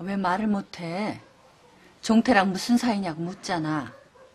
왜 말을 못해? 종태랑 무슨 사이냐고 묻잖아.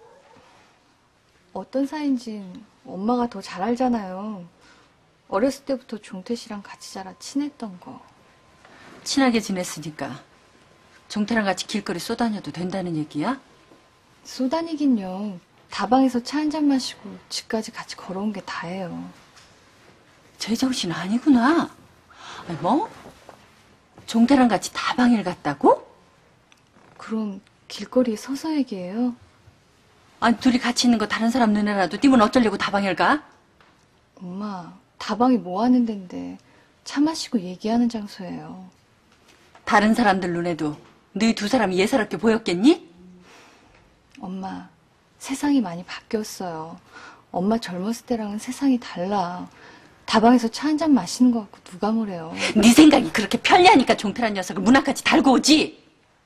어떤 사이인지 엄마가 더 잘 알잖아요. 어렸을 때부터 종태 씨랑 같이 자라 친했던 거. 친하게 지냈으니까 종태랑 같이 길거리 쏘다녀도 된다는 얘기야? 쏘다니긴요. 다방에서 차 한잔 마시고 집까지 같이 걸어온 게 다예요. 제정신 아니구나. 아니, 뭐? 종태랑 같이 다방을 갔다고? 그럼 길거리에 서서 얘기해요? 아니, 둘이 같이 있는 거 다른 사람 눈에라도 띄면 어쩌려고 다방을 가? 엄마, 다방이 뭐 하는 데인데 차 마시고 얘기하는 장소예요. 다른 사람들 눈에도 너희 두 사람이 예사롭게 보였겠니? 엄마, 세상이 많이 바뀌었어요. 엄마 젊었을 때랑은 세상이 달라. 다방에서 차 한잔 마시는 거 갖고 누가 뭐래요. 네 생각이 그렇게 편리하니까 종태란 녀석을 문 앞까지 달고 오지.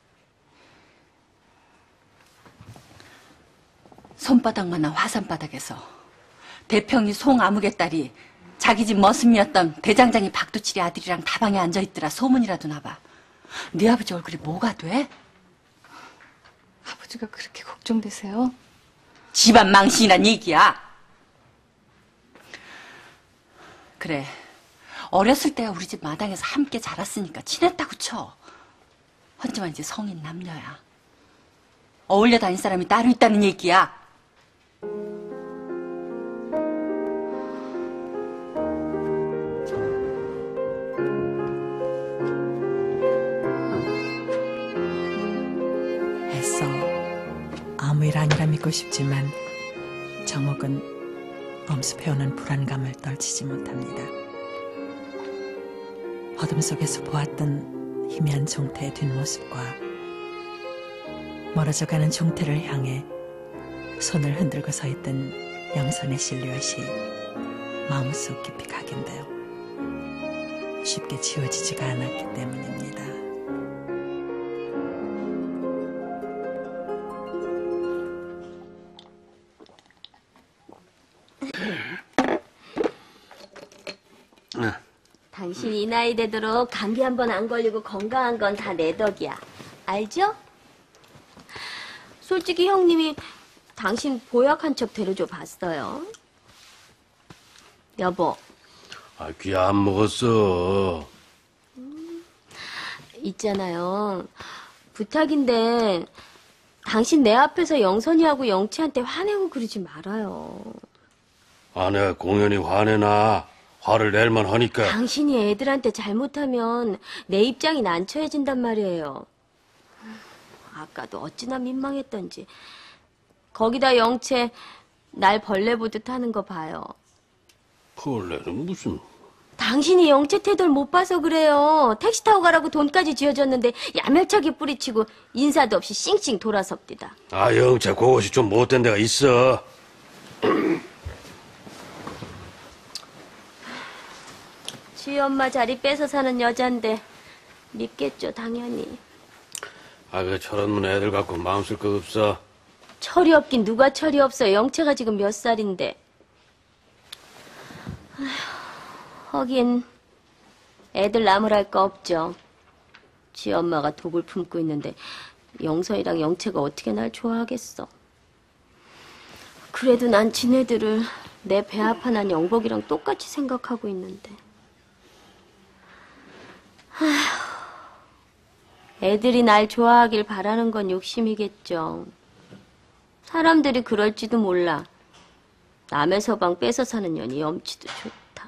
손바닥만한 화산바닥에서 대평이 송아무개 딸이 자기 집 머슴이었던 대장장이 박두칠이 아들이랑 다방에 앉아있더라. 소문이라도 나봐. 네 아버지 얼굴이 뭐가 돼? 아버지가 그렇게 걱정되세요? 집안 망신이란 얘기야. 그래, 어렸을 때야 우리 집 마당에서 함께 자랐으니까 친했다고 쳐. 하지만 이제 성인 남녀야. 어울려 다닐 사람이 따로 있다는 얘기야. 애써 아무 일 아니라 믿고 싶지만 정옥은 엄습해오는 불안감을 떨치지 못합니다. 어둠 속에서 보았던 희미한 종태의 뒷모습과 멀어져가는 종태를 향해 손을 흔들고 서 있던 영선의 실루엣이 마음속 깊이 각인되어 쉽게 지워지지가 않았기 때문입니다. 당신이 이 나이 되도록 감기 한 번 안 걸리고 건강한 건 다 내 덕이야. 알죠? 솔직히 형님이 당신 보약한 척 데려줘 봤어요. 여보. 아, 귀 안 먹었어. 있잖아요. 부탁인데 당신 내 앞에서 영선이하고 영채한테 화내고 그러지 말아요. 아내가 공연히 화내나. 화를 낼만 하니까. 당신이 애들한테 잘못하면 내 입장이 난처해진단 말이에요. 아까도 어찌나 민망했던지. 거기다 영채 날 벌레 보듯 하는 거 봐요. 벌레는 무슨. 당신이 영채 태도를 못 봐서 그래요. 택시 타고 가라고 돈까지 쥐어줬는데 야멸차게 뿌리치고 인사도 없이 싱싱 돌아섭디다. 아, 영채 그것이 좀 못된 데가 있어. 지 엄마 자리 뺏어 사는 여잔데 믿겠죠, 당연히. 아, 그 철없는 애들 갖고 마음 쓸 거 없어. 철이 없긴 누가 철이 없어. 영채가 지금 몇 살인데. 아휴, 하긴 애들 나무랄 거 없죠. 지 엄마가 독을 품고 있는데 영선이랑 영채가 어떻게 날 좋아하겠어. 그래도 난 지네들을 내 배 아파 난 영복이랑 똑같이 생각하고 있는데. 아휴, 애들이 날 좋아하길 바라는 건 욕심이겠죠. 사람들이 그럴지도 몰라. 남의 서방 뺏어 사는 년이 염치도 좋다.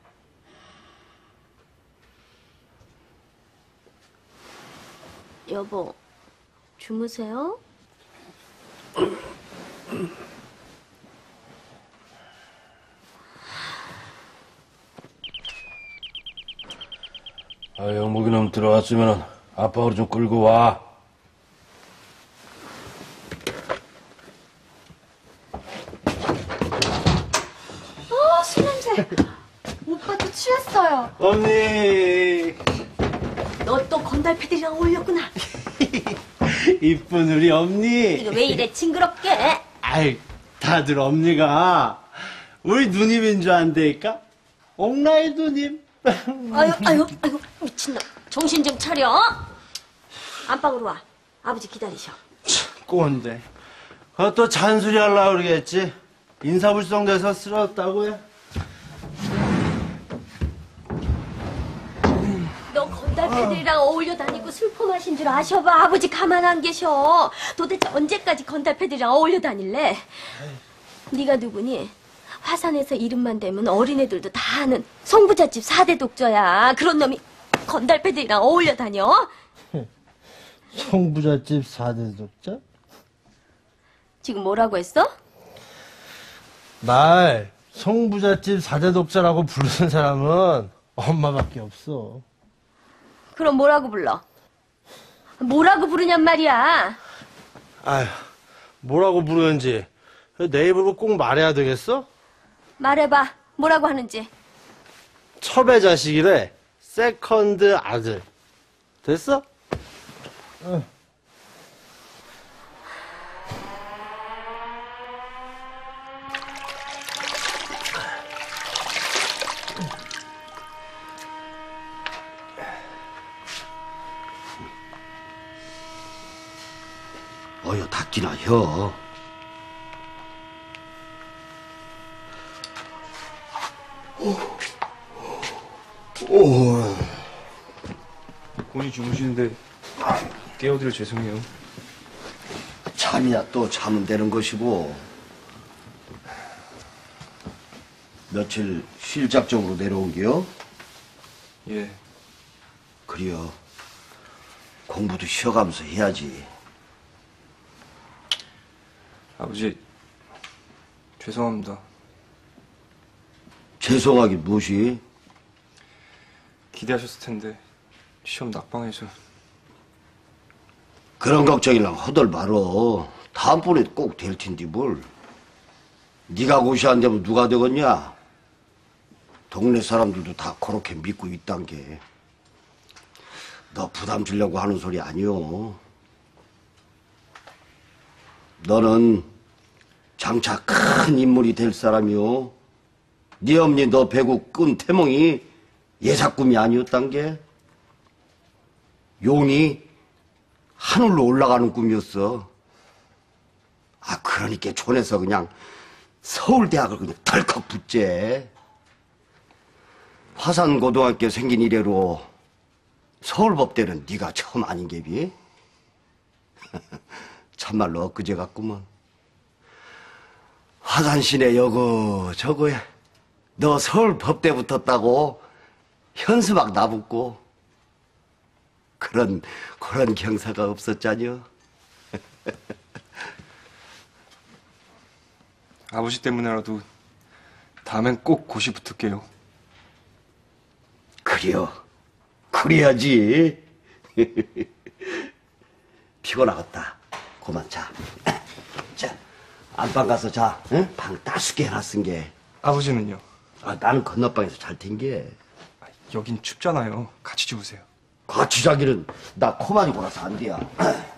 여보, 주무세요? 아, 영복이 놈 들어왔으면 아빠를 좀 끌고 와. 술 냄새. 오빠도 취했어요. 언니. 너 또 건달패들이랑 어울렸구나. 이쁜 우리 언니. 이거 왜 이래 징그럽게? 아이, 다들 언니가 우리 누님인 줄 안다니까? 옥라이 누님. 아유, 미친놈. 정신 좀 차려. 안방으로 와. 아버지 기다리셔. 꼰대. 그것도 잔소리 하려고 그러겠지. 인사불성돼서 쓰러졌다고 해. 너 건달패들이랑 어울려 다니고 술포 마신 줄 아셔봐. 아버지 가만 안 계셔. 도대체 언제까지 건달패들이랑 어울려 다닐래? 네가 누구니? 화산에서 이름만 대면 어린애들도 다 아는 송부잣집 4대 독저야. 그런 놈이 건달패들이랑 어울려 다녀? 송부잣집 4대 독자? 지금 뭐라고 했어? 날 송부잣집 4대 독자라고 부르는 사람은 엄마밖에 없어. 그럼 뭐라고 불러? 뭐라고 부르냔 말이야. 아휴, 뭐라고 부르는지 내 입으로 꼭 말해야 되겠어? 말해봐. 뭐라고 하는지. 첩의 자식이래. 세컨드 아들. 됐어? 응. 어여 닭기나 혀. 본이 주무시는데 깨워드려 죄송해요. 잠이야 또 자면 되는 것이고. 며칠 쉴 작정으로 내려온 게요? 예. 그래요. 공부도 쉬어가면서 해야지. 아버지 죄송합니다. 죄송하긴 무엇이? 기대하셨을 텐데 시험 낙방해서. 그런 걱정이랑 허들 말어. 다음번에 꼭 될 텐데 뭘. 네가 고시 안 되면 누가 되겠냐? 동네 사람들도 다 그렇게 믿고 있단 게. 너 부담 주려고 하는 소리 아니오. 너는 장차 큰 인물이 될 사람이오. 네 어머니 너 배구 끈 태몽이 예사꿈이 아니었단 게. 용이 하늘로 올라가는 꿈이었어. 아, 그러니까 촌에서 그냥 서울대학을 그냥 덜컥 붙제. 화산고등학교 생긴 이래로 서울법대는 네가 처음 아닌 게비. 참말로 엊그제 같구먼. 화산시내 여거 저거야. 너 서울법대 붙었다고 현수막 나붙고 그런 경사가 없었잖여. 아버지 때문에라도 다음엔 꼭 고시 붙을게요. 그래요. 그래야지. 피곤하겠다. 그만 자. 자, 안방 가서 자. 응? 방 따숩게 해놨은 게. 아버지는요? 아, 나는 건너방에서 잘 텐게. 여긴 춥잖아요. 같이 주무세요. 같이 자기는 나 코만이 골아서 안 돼야.